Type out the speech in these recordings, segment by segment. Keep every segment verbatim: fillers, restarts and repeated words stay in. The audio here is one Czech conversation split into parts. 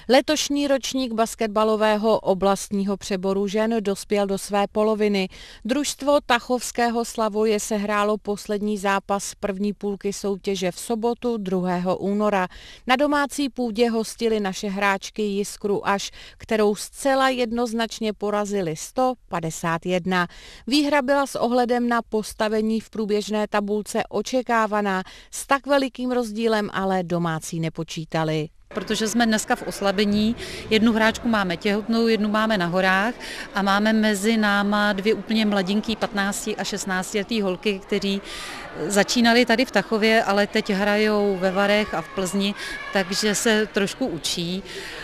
Letošní ročník basketbalového oblastního přeboru žen dospěl do své poloviny. Družstvo Tachovského Slavoje sehrálo poslední zápas první půlky soutěže v sobotu druhého února. Na domácí půdě hostili naše hráčky Jiskru Aš, kterou zcela jednoznačně porazili sto padesát jedna. Výhra byla s ohledem na postavení v průběžné tabulce očekávaná, s tak velikým rozdílem ale domácí nepočítali. Protože jsme dneska v oslabení, jednu hráčku máme těhotnou, jednu máme na horách a máme mezi náma dvě úplně mladinky, patnácti a šestnácti letý holky, kteří začínali tady v Tachově, ale teď hrajou ve Varech a v Plzni, takže se trošku učí.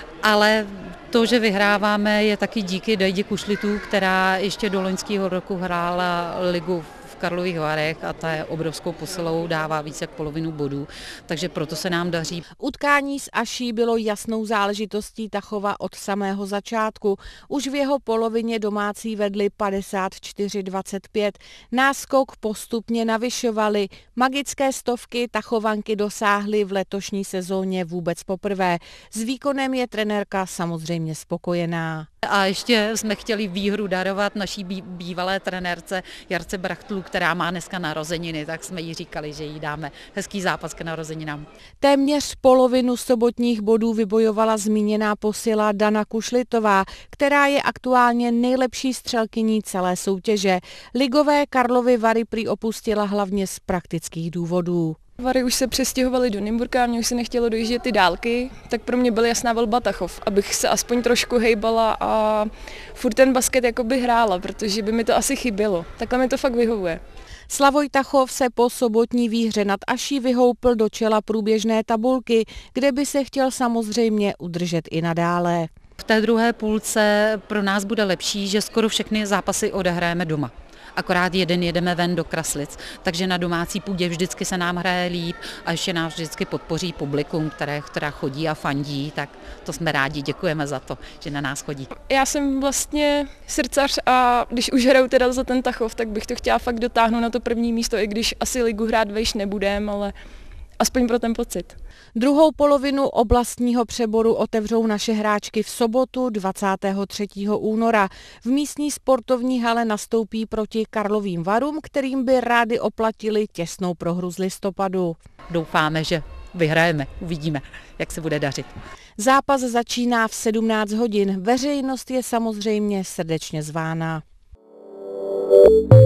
Ale to, že vyhráváme, je taky díky Dajdě Kušlitů, která ještě do loňského roku hrála ligu v Karlových Varech a ta je obrovskou posilou, dává více jak polovinu bodů, takže proto se nám daří. Utkání s Aší bylo jasnou záležitostí Tachova od samého začátku. Už v jeho polovině domácí vedli padesát čtyři dvacet pět. Náskok postupně navyšovali. Magické stovky Tachovanky dosáhly v letošní sezóně vůbec poprvé. S výkonem je trenérka samozřejmě spokojená. A ještě jsme chtěli výhru darovat naší bývalé trenérce Jarce Brachtlu, která má dneska narozeniny, tak jsme jí říkali, že jí dáme hezký zápas k narozeninám. Téměř polovinu sobotních bodů vybojovala zmíněná posila Dana Kušlitová, která je aktuálně nejlepší střelkyní celé soutěže. Ligové Karlovy Vary prý opustila hlavně z praktických důvodů. Vary už se přestěhovaly do Nymburka, mě už se nechtělo dojíždět ty dálky, tak pro mě byla jasná volba Tachov, abych se aspoň trošku hejbala a furt ten basket jakoby hrála, protože by mi to asi chybělo. Takhle mi to fakt vyhovuje. Slavoj Tachov se po sobotní výhře nad Aší vyhoupl do čela průběžné tabulky, kde by se chtěl samozřejmě udržet i nadále. V té druhé půlce pro nás bude lepší, že skoro všechny zápasy odehrajeme doma. Akorát jeden jedeme ven do Kraslic, takže na domácí půdě vždycky se nám hraje líp a ještě nás vždycky podpoří publikum, které, která chodí a fandí, tak to jsme rádi, děkujeme za to, že na nás chodí. Já jsem vlastně srdcař a když už hraju teda za ten Tachov, tak bych to chtěla fakt dotáhnout na to první místo, i když asi ligu hrát vejš nebudem, ale aspoň pro ten pocit. Druhou polovinu oblastního přeboru otevřou naše hráčky v sobotu dvacátého třetího února. V místní sportovní hale nastoupí proti Karlovým Varům, kterým by rádi oplatili těsnou prohru z listopadu. Doufáme, že vyhrajeme, uvidíme, jak se bude dařit. Zápas začíná v sedmnáct hodin. Veřejnost je samozřejmě srdečně zvána.